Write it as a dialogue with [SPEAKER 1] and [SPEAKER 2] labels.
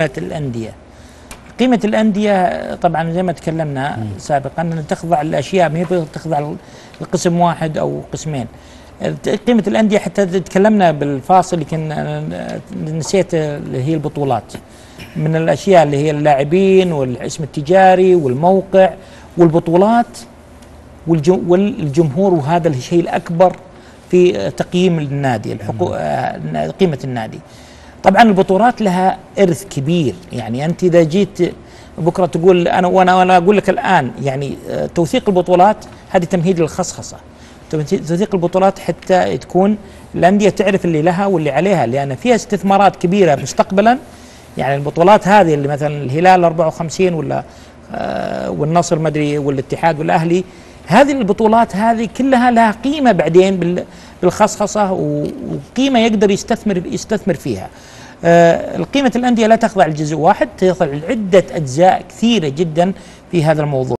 [SPEAKER 1] الأندية. قيمة الأندية طبعا زي ما تكلمنا سابقا أن تخضع الأشياء، ما هي تخضع لقسم واحد أو قسمين. قيمة الأندية حتى تكلمنا بالفاصل، لكن نسيت اللي هي البطولات. من الأشياء اللي هي اللاعبين والاسم التجاري والموقع والبطولات والجمهور، وهذا الشيء الأكبر في تقييم النادي، قيمة النادي. طبعا البطولات لها إرث كبير، يعني أنت إذا جيت بكرة تقول وأنا أقول لك الآن، يعني توثيق البطولات هذه تمهيد للخصخصة. توثيق البطولات حتى تكون الأندية تعرف اللي لها واللي عليها، لأن فيها استثمارات كبيرة مستقبلا. يعني البطولات هذه اللي مثلا الهلال 54 ولا والنصر مدري والاتحاد والأهلي، هذه البطولات هذه كلها لها قيمة بعدين بالخصخصة، وقيمة يقدر يستثمر فيها. القيمة الأندية لا تخضع لجزء واحد، تخضع لعدة أجزاء كثيرة جدا في هذا الموضوع.